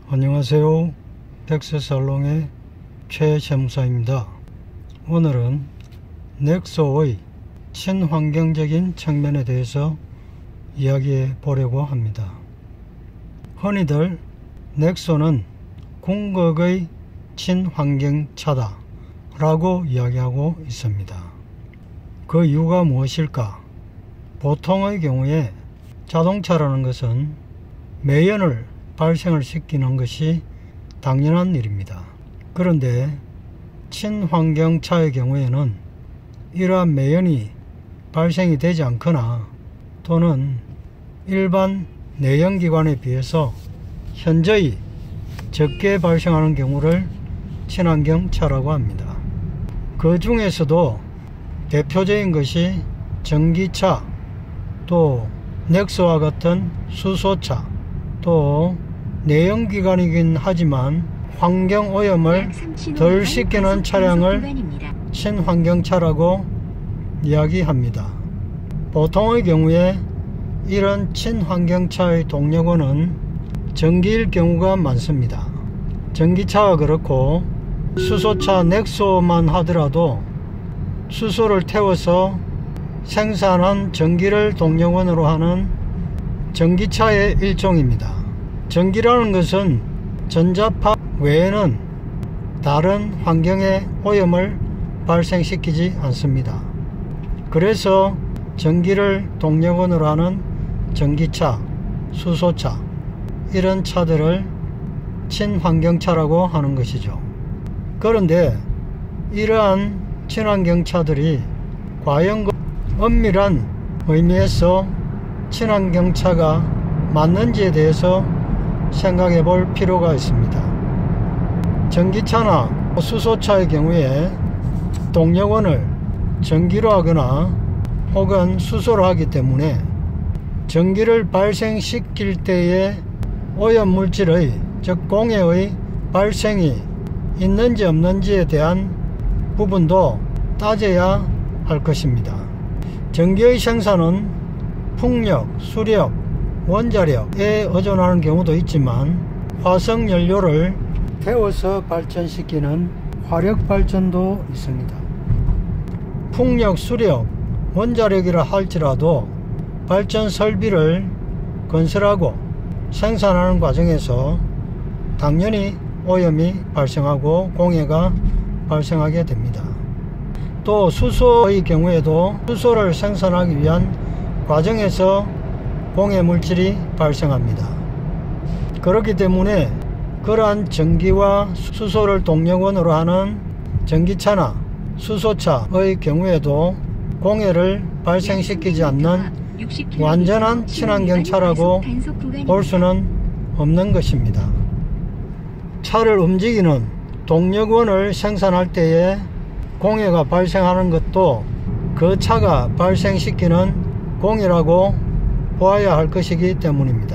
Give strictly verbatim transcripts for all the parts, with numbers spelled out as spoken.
안녕하세요. 텍스살롱의 최세무사입니다. 오늘은 넥소의 친환경적인 측면에 대해서 이야기해 보려고 합니다. 흔히들 넥소는 궁극의 친환경차다 라고 이야기하고 있습니다. 그 이유가 무엇일까? 보통의 경우에 자동차라는 것은 매연을 발생을 시키는 것이 당연한 일입니다. 그런데 친환경차의 경우에는 이러한 매연이 발생이 되지 않거나 또는 일반 내연기관에 비해서 현저히 적게 발생하는 경우를 친환경차라고 합니다. 그 중에서도 대표적인 것이 전기차, 또 넥소와 같은 수소차, 또 내연기관이긴 하지만 환경오염을 덜 시키는 차량을 친환경차라고 이야기합니다. 보통의 경우에 이런 친환경차의 동력원은 전기일 경우가 많습니다. 전기차가 그렇고 수소차 넥소만 하더라도 수소를 태워서 생산한 전기를 동력원으로 하는 전기차의 일종입니다. 전기라는 것은 전자파 외에는 다른 환경의 오염을 발생시키지 않습니다. 그래서 전기를 동력원으로 하는 전기차, 수소차 이런 차들을 친환경차라고 하는 것이죠. 그런데 이러한 친환경차들이 과연 엄밀한 의미에서 친환경차가 맞는지에 대해서 생각해 볼 필요가 있습니다. 전기차나 수소차의 경우에 동력원을 전기로 하거나 혹은 수소로 하기 때문에 전기를 발생시킬 때의 오염물질의 즉 공해의 발생이 있는지 없는지에 대한 부분도 따져야 할 것입니다. 전기의 생산은 풍력, 수력, 원자력에 의존하는 경우도 있지만 화석연료를 태워서 발전시키는 화력발전도 있습니다. 풍력, 수력, 원자력이라 할지라도 발전 설비를 건설하고 생산하는 과정에서 당연히 오염이 발생하고 공해가 발생하게 됩니다. 또 수소의 경우에도 수소를 생산하기 위한 과정에서 공해 물질이 발생합니다. 그렇기 때문에 그러한 전기와 수소를 동력원으로 하는 전기차나 수소차의 경우에도 공해를 발생시키지 않는 완전한 친환경차라고 볼 수는 없는 것입니다. 차를 움직이는 동력원을 생산할 때에 공해가 발생하는 것도 그 차가 발생시키는 공해라고 보아야 할 것이기 때문입니다.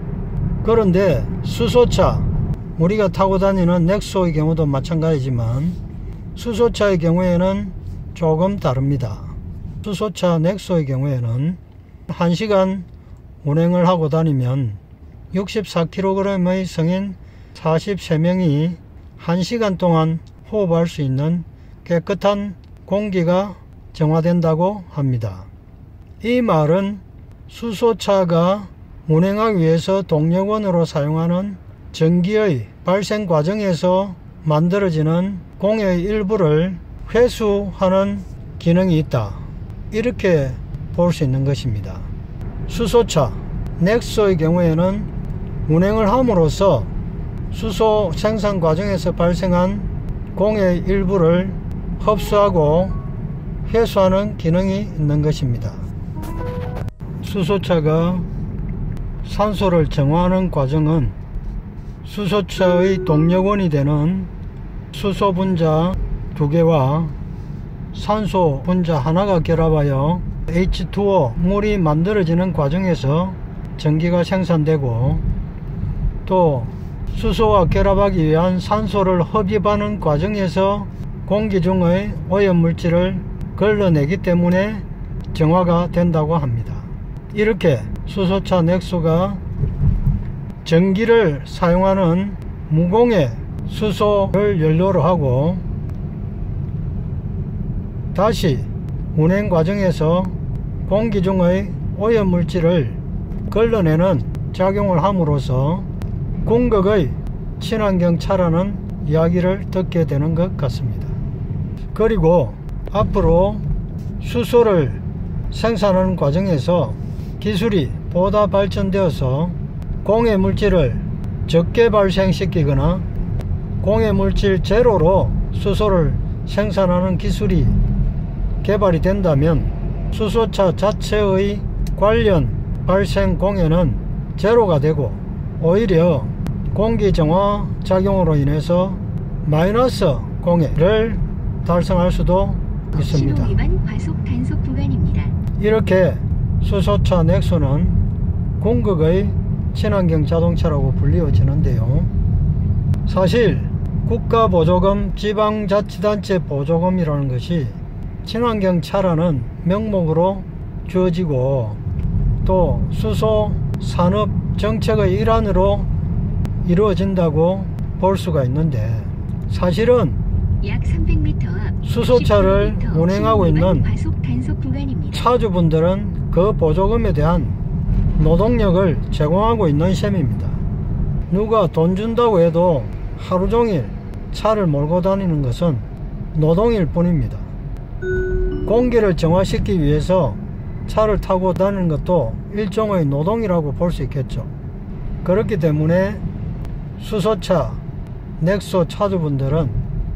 그런데 수소차, 우리가 타고 다니는 넥소의 경우도 마찬가지지만 수소차의 경우에는 조금 다릅니다. 수소차 넥소의 경우에는 한 시간 운행을 하고 다니면 육십사 킬로그램의 성인 사십삼 명이 한 시간 동안 호흡할 수 있는 깨끗한 공기가 정화된다고 합니다. 이 말은 수소차가 운행하기 위해서 동력원으로 사용하는 전기의 발생 과정에서 만들어지는 공해의 일부를 회수하는 기능이 있다, 이렇게 볼 수 있는 것입니다. 수소차, 넥소의 경우에는 운행을 함으로써 수소 생산 과정에서 발생한 공해의 일부를 흡수하고 회수하는 기능이 있는 것입니다. 수소차가 산소를 정화하는 과정은 수소차의 동력원이 되는 수소 분자 두 개와 산소 분자 하나가 결합하여 에이치 투 오 물이 만들어지는 과정에서 전기가 생산되고, 또 수소와 결합하기 위한 산소를 흡입하는 과정에서 공기 중의 오염물질을 걸러내기 때문에 정화가 된다고 합니다. 이렇게 수소차 넥소가 전기를 사용하는 무공해 수소를 연료로 하고 다시 운행 과정에서 공기 중의 오염물질을 걸러내는 작용을 함으로써 궁극의 친환경 차라는 이야기를 듣게 되는 것 같습니다. 그리고 앞으로 수소를 생산하는 과정에서 기술이 보다 발전되어서 공해물질을 적게 발생시키거나 공해물질 제로로 수소를 생산하는 기술이 개발이 된다면 수소차 자체의 관련 발생 공해는 제로가 되고 오히려 공기정화 작용으로 인해서 마이너스 공해를 달성할 수도 있습니다. 신호 위반 과속 단속 구간입니다. 이렇게 수소차 넥소는 궁극의 친환경 자동차라고 불리워지는데요. 사실 국가보조금, 지방자치단체 보조금이라는 것이 친환경 차라는 명목으로 주어지고 또 수소 산업 정책의 일환으로 이루어진다고 볼 수가 있는데 사실은 약 삼백 미터 앞 수소차를 십 킬로미터 운행하고 있는 과속 단속 구간입니다. 차주분들은 그 보조금에 대한 노동력을 제공하고 있는 셈입니다. 누가 돈 준다고 해도 하루 종일 차를 몰고 다니는 것은 노동일 뿐입니다. 공기를 정화시키기 위해서 차를 타고 다니는 것도 일종의 노동이라고 볼 수 있겠죠. 그렇기 때문에 수소차, 넥소 차주분들은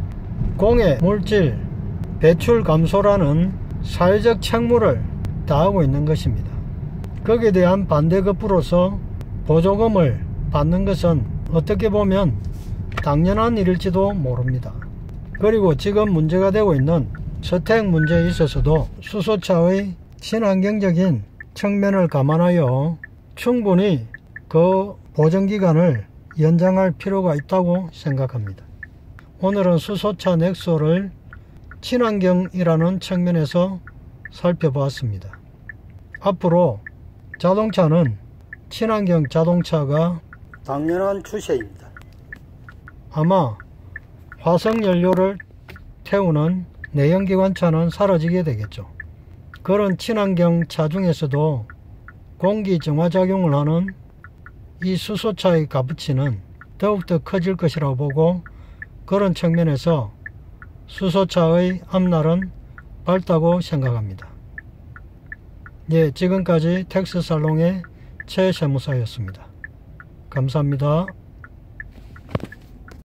공해 물질 배출 감소라는 사회적 책무를 다하고 있는 것입니다. 거기에 대한 반대급부로서 보조금을 받는 것은 어떻게 보면 당연한 일일지도 모릅니다. 그리고 지금 문제가 되고 있는 저택 문제에 있어서도 수소차의 친환경적인 측면을 감안하여 충분히 그 보증기간을 연장할 필요가 있다고 생각합니다. 오늘은 수소차 넥소를 친환경이라는 측면에서 살펴보았습니다. 앞으로 자동차는 친환경 자동차가 당연한 추세입니다. 아마 화석연료를 태우는 내연기관차는 사라지게 되겠죠. 그런 친환경 차 중에서도 공기 정화작용을 하는 이 수소차의 값어치는 더욱더 커질 것이라고 보고 그런 측면에서 수소차의 앞날은 밝다고 생각합니다. 예, 지금까지 텍스살롱의 최세무사였습니다. 감사합니다.